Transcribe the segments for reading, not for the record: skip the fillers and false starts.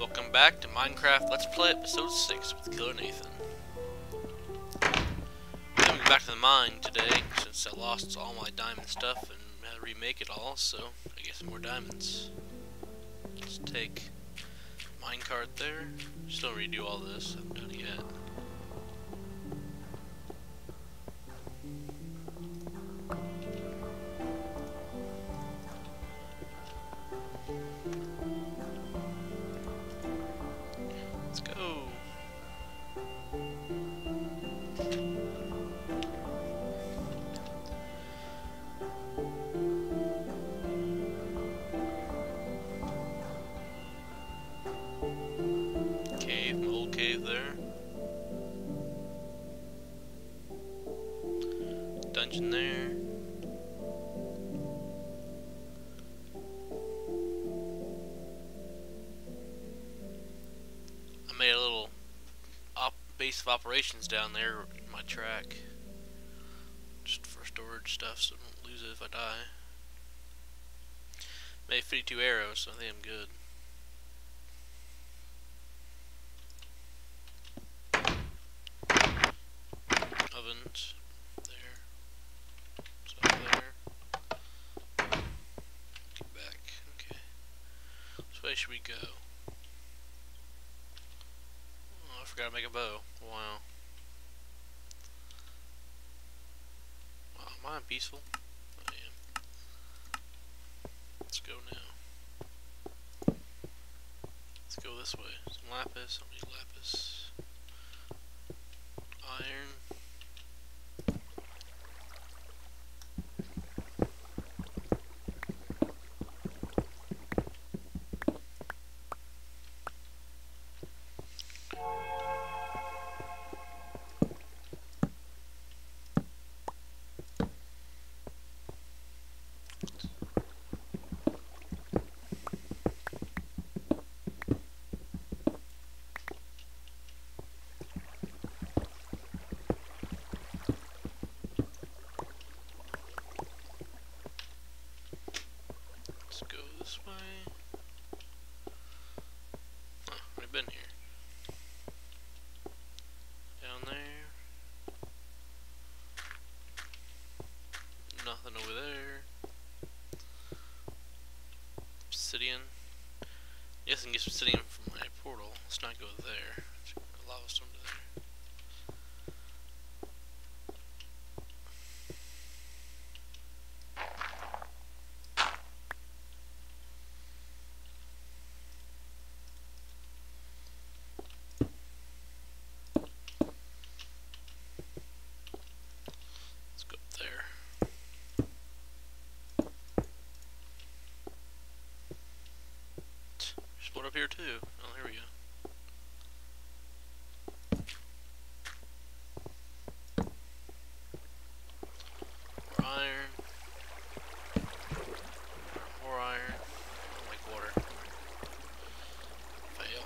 Welcome back to Minecraft Let's Play Episode 6 with KillerNathan. I'm coming back to the mine today since I lost all my diamond stuff and had to remake it all, so I get some more diamonds. Let's take minecart there. Still redo all this, I haven't done it yet. Dungeon there. I made a little base of operations down there in my track, just for storage stuff, so I don't lose it if I die. Made 52 arrows, so I think I'm good. Ovens. Which way should we go? Oh, I forgot to make a bow. Wow. Wow, am I peaceful? I am. Let's go now. Let's go this way. Some lapis. I'll need lapis. Iron. This way. Huh, already been here. Down there. Nothing over there. Obsidian. Yes, I can get some obsidian from my portal. Let's not go there. Allow us to there. Up here too. Oh, here we go. More iron. More iron. Oh, like water. Fail.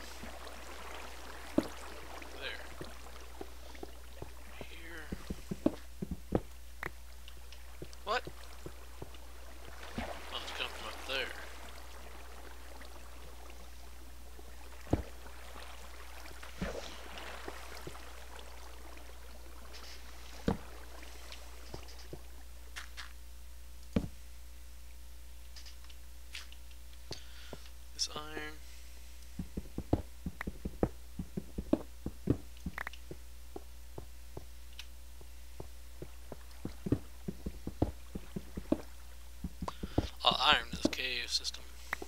There. Here. What? Oh, it's coming from up there. This iron. All iron in this cave system.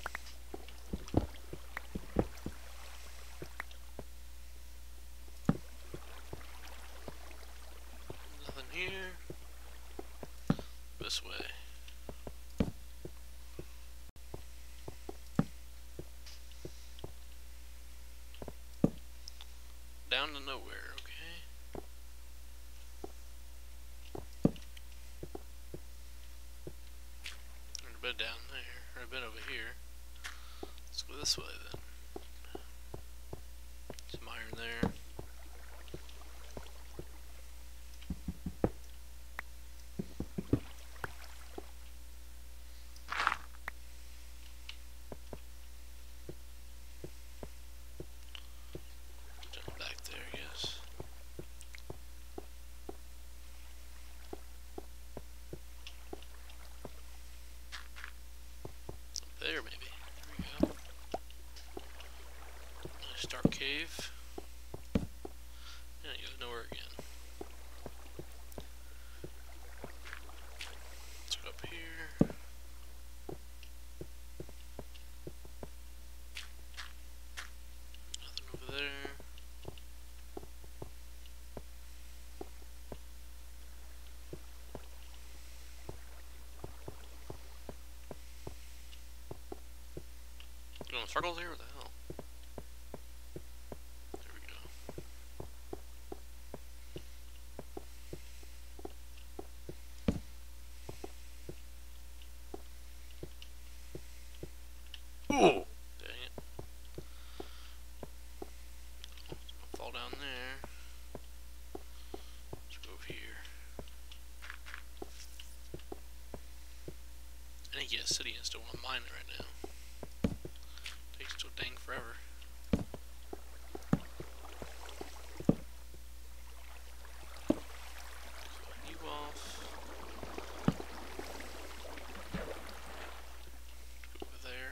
Nothing here. This way. Down to nowhere, okay. There's a bit down there, or a bit over here. Let's go this way then. Some iron there. save. And it goes nowhere again. Let's go up here. Nothing over there. You want circles here? What the hell? There we go. Ooh! Dang it. I'll fall down there. Let's go over here. I think yes, city and still want to mine it right now. Takes so dang forever. You off. Go over there.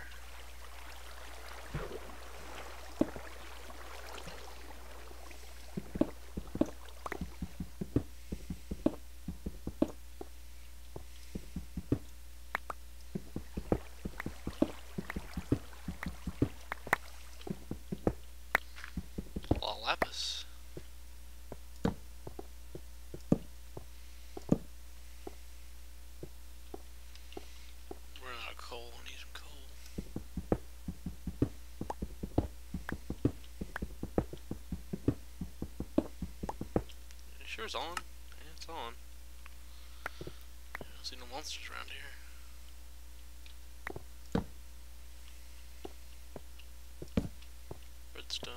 A lot of lapis. Running out of coal. I need some coal. You sure it's on? Yeah, it's on. I don't see no monsters around here. Redstone.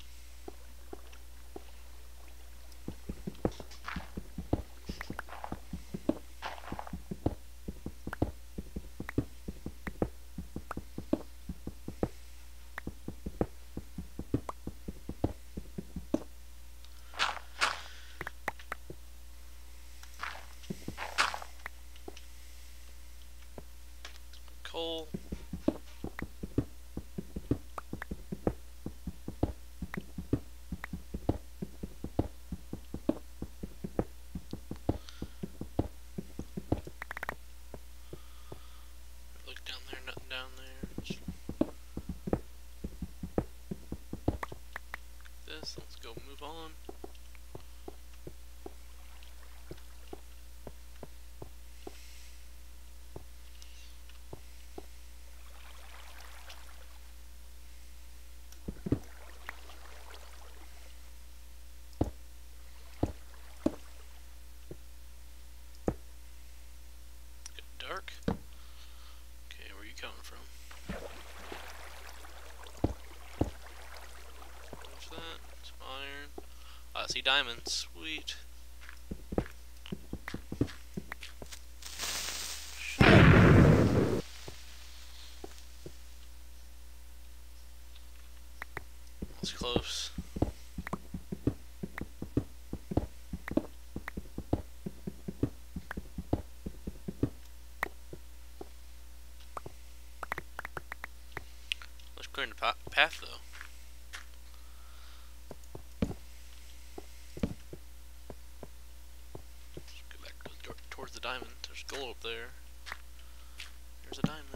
Coal. Look down there, nothing down there. Just this, let's go move on. Dark. Okay, where are you coming from? What's that? Some iron. I see diamonds. Sweet. That's close. Clearing the path though. Let's go back towards the diamond. There's gold up there. There's a diamond.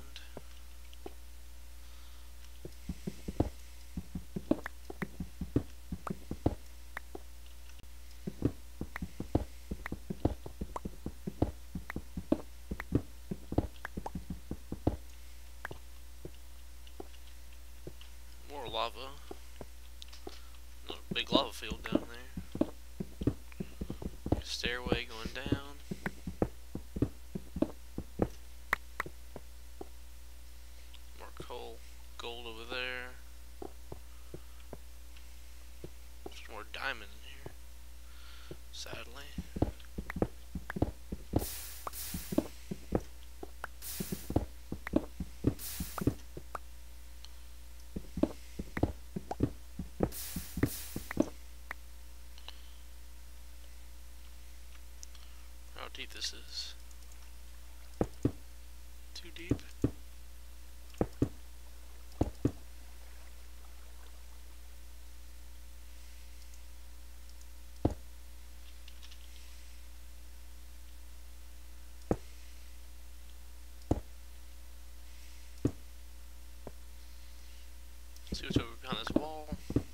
More lava. Another big lava field down there. Stairway going down. More coal, gold over there. There's more diamond in here, sadly. How deep this is? Too deep? see what's over behind this wall.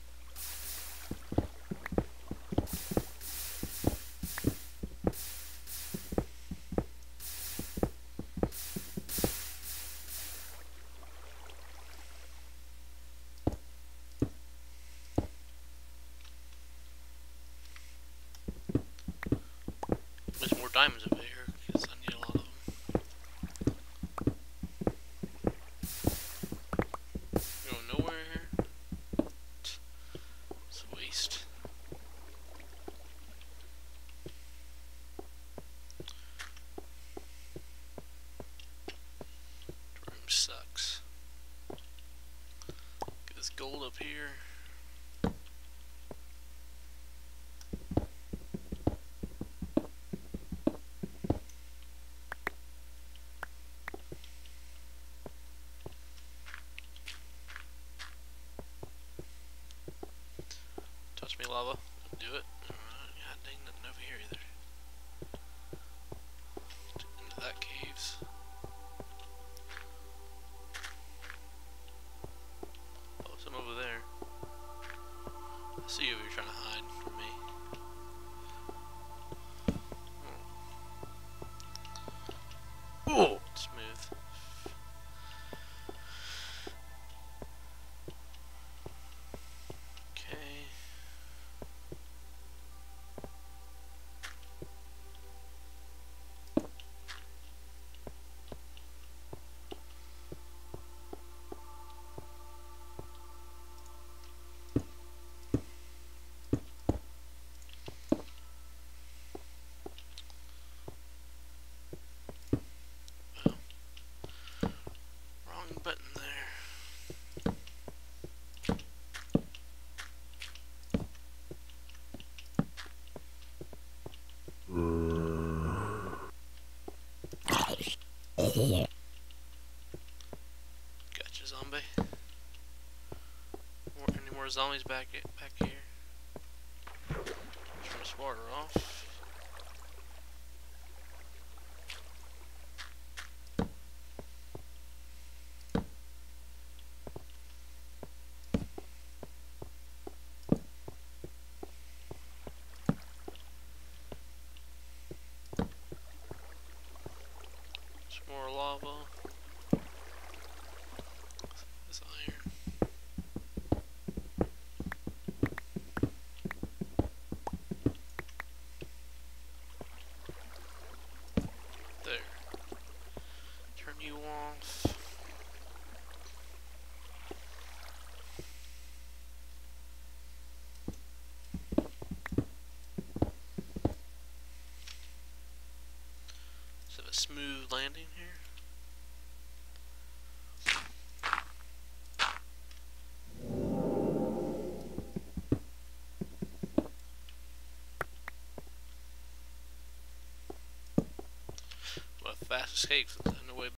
There's more diamonds over here because I need a lot of them. Going nowhere here. It's a waste. The room sucks. Get this gold up here. Touch me, lava. Do it. God dang, nothing over here either. Into that caves. Oh, some over there. I see you if you're trying to hide from me. Oh, smooth. Okay. Wrong button there. Gotcha, zombie. Any more zombies back here? Turn this water off. Some more lava. This iron. There. Turn you off. Let's have a smooth landing here. Well, fast escape from